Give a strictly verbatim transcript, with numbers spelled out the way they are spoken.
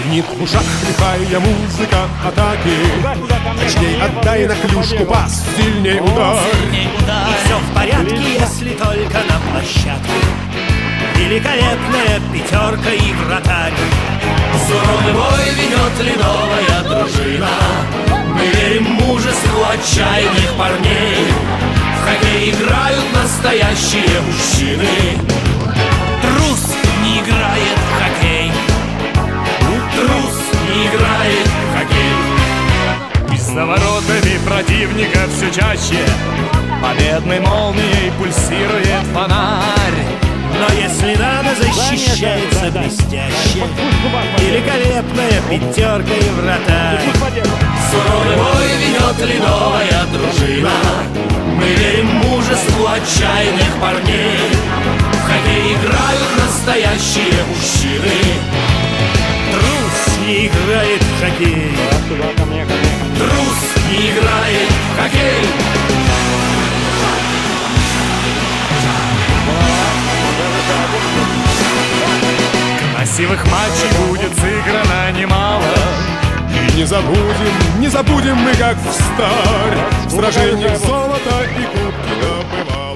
Звенит в ушах лихая музыка атаки. Точней отдай на клюшку пас, сильней удар. И все в порядке, если только на площадке великолепная пятерка и вратарь. Суровый бой ведет ледовая дружина. Мы верим мужеству отчаянных парней. В хоккей играют настоящие мужчины. Трус не играет в хоккей. Трус не играет в хоккей. И за воротами противника все чаще победной молнией пульсирует фонарь. Но если надо, защищается блестяще великолепная пятерка и вратарь. Суровый бой ведет ледовая дружина. Мы верим мужеству отчаянных парней. В хоккей играют настоящие мужчины. Трус не играет в хоккей. Трус не играет в хоккей. Красивых матчей будет сыграно немало. И не забудем, не забудем мы, как встарь в сражениях золото и кубки добывать.